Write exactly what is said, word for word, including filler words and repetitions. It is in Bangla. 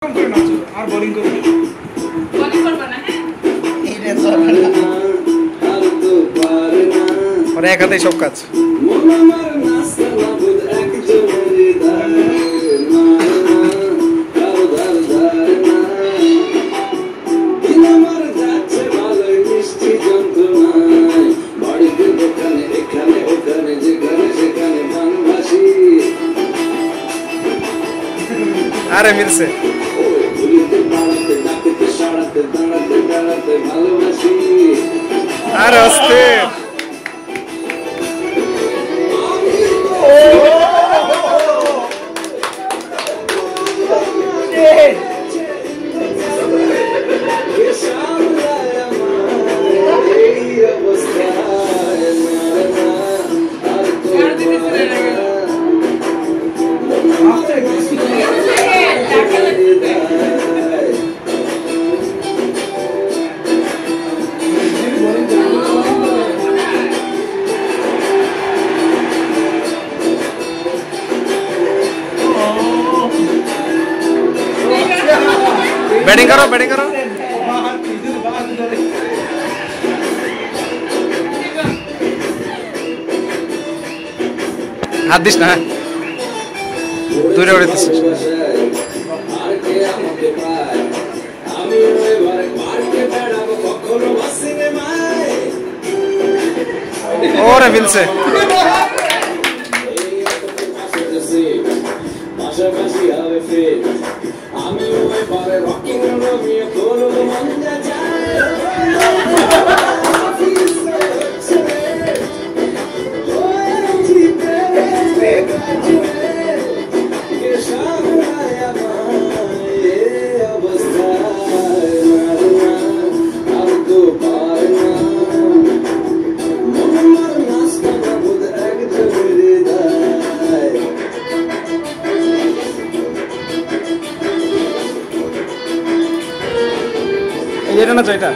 আর বোলিং করবে বোলিং করবে না হ্যাঁ এটা চলবে না আর তো পারে না ওরে এক হাতেই সব কাজ মন আমার নাস্তা লাবুদ এক জনের দারে না কারো দার দারে না দিন আমার যাচ্ছে ভালোই মিষ্টি যন্ত্রণায় বাড়িতে দোকানে এখানে ওখানে যেখানে সেখানে বানবাসী আরে মিলছে আরে আস্তে बैटिंग करो बैटिंग करो हाथ दिस ना दूरे उड़े दिस और विल से আমি ওই পারে রকিং রোমিও কোলো মন্দা যায় ওই জিতে বেকাজে কে সামলায়া মায়ে অবস্থা না আর তো পারে না মন আমার নাস্তা বুদ এক জবেরে দায় ये ना चाहिए